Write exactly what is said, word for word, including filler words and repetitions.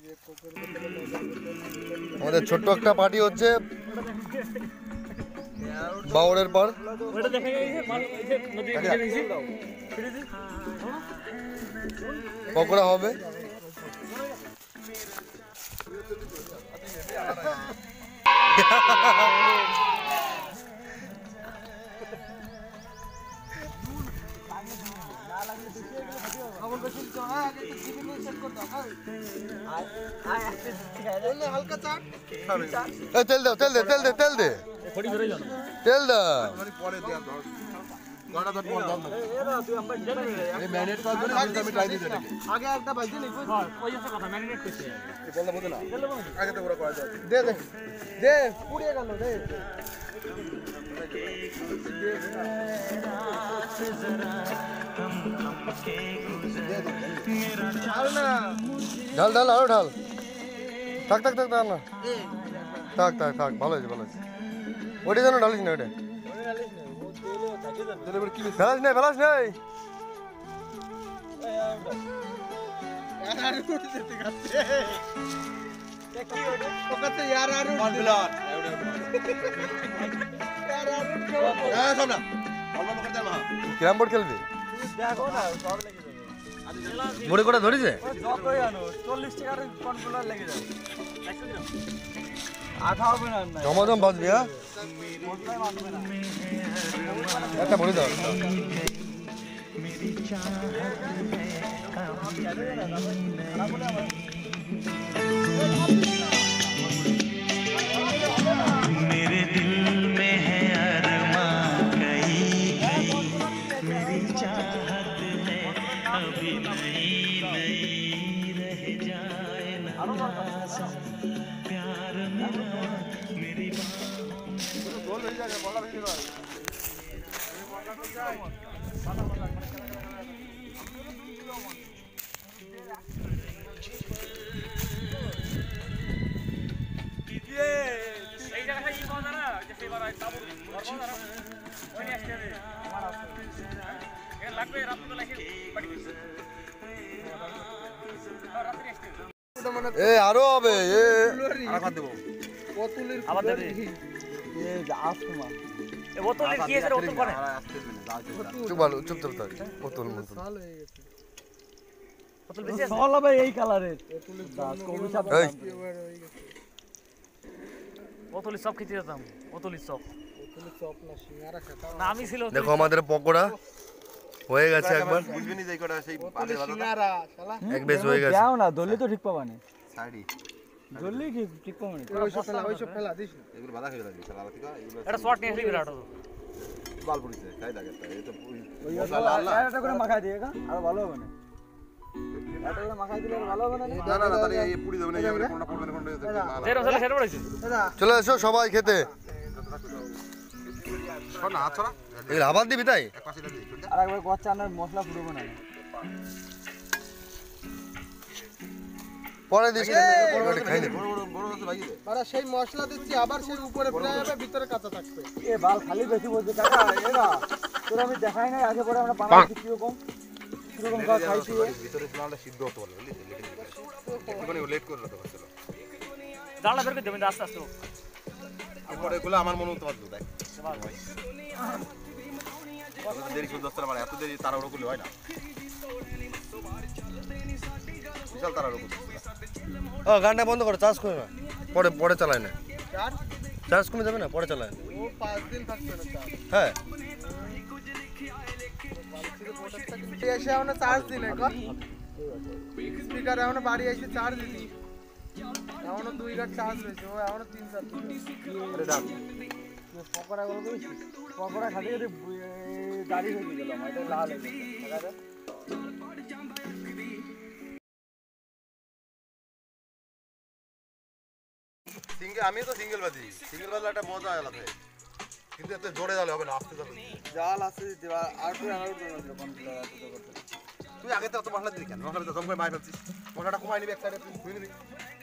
আমাদের ছোট্ট একটা পার্টি হচ্ছে বাউরের পর পকোড়া হবে। তেল দাও, তেল দে, তেল দে, তেল দে, তেল দাও। ঢাল ঢাল আরো ঢাল। থাক থাক থাক থাক না থাক থাক থাক ভালো হয়েছে ভালো হয়েছে। ওইটা যেন ঢালিস না, ওইটা ফেলাস নেই ফেলাস নেই। ক্যারাম বোর্ড খেলবি? মোড়ে করে ধরিছে জমাজম বাজবি। হ্যাঁ একটা বলে দাও। मेरे दिल में है अरमां कई कई, मेरी चाहत है अभी नई नई, रह जाए ना प्यार मेरा मेरी এ আরো হবে। এ চুপ ভালো চুপ চুপ থাক। বোতল বোতল এই কালারের বোতল সব খেতে যেতাম। বোতল সব নামই ছিল। দেখো আমাদের পকোড়া হয়ে গেছে একবার। বুঝবিনি যে কটা সেই বালে বাদাটা এক বেশ হয়ে গেছে। যাও না দলি তো ঠিক পাবা না। সাইডি দলি ঠিক ঠিক পাবা না। ওই সব ফেলা ওই সব ফেলা দিস না। এগুলো বাদা খেয়ে যাবে সালা থেকে এগুলো এটা শর্ট নিয়ে আসলি বিরাট তো বাল পড়িছে খাই লাগে তো এই তো ওই এটা করে মাখাই দিয়েগা আর ভালো হবে না। এটা করে মাখাই দিলে ভালো হবে না। না না তাহলে এই পুরি দেবে না এই কোনটা পড়বে না কোনটা জেরো জেরো সেটা পড়েছে। চলে এসো সবাই খেতে। শোন না আছরা এগুলো আবার দিবি তাই? এক পাশে লাগি আর একবার কচ্চা আর মশলা ফুটবো না। পরে দিস খাই নে। বড় বড় বড় আছে ভাই দে। আরে সেই মশলা দিচ্ছি আবার সেই উপরে ফ্রাই হবে ভিতরে কাঁচা থাকবে। এ বাল খালি বেশি বলছে কাকা। এরা তোর আমি দেখাই নাই আগে পরে আমরা বানাচ্ছি কি রকম কি রকম খাইছি। ভিতরে স্নালটা সিদ্ধ হতে বলে বুঝলি একটুখানি লেট করে রাখতে পারছিল। জানলা বের করে দেবেন আস্তে আস্তে। তারপরে এগুলো আমার মনে হতে পারতো দেখ দেরি শুধু দশটা মানে এত দেরি তাড়াহুড়ো করলে হয় না। বিশাল তাড়াহুড়ো করতে ও গানটা বন্ধ করো, চার্জ করে না, পরে পরে চালায় না। চার্জ কমে যাবে না, পরে চালায় না। ও পাঁচ দিন থাকবে না চার্জ। হ্যাঁ এসে এখন চার্জ দিন এখন স্পিকার এখন বাড়ি এসে চার্জ দিন এখনো দুই ঘাট চার্জ রয়েছে। ও এখনো তিন চার পকোড়া গুলো করেছিস পকোড়া খাতে খাতে দাড়ি হয়ে গেল আমার। এটা লাল হয়ে গেছে। সিঙ্গেল আমি তো সিঙ্গেল বাজি সিঙ্গেল বাজলে একটা মজা আলাদা হয় কিন্তু এত জোরে জালে হবে না আস্তে যাবে জাল আছে দিবা আর তুই আর তুই আগে তো অত মশলা দিলি কেন? মশলা তো জম করে মার ফেলছিস। মশলাটা কমাই নিবি এক সাইডে তুই ধুয়ে নিবি।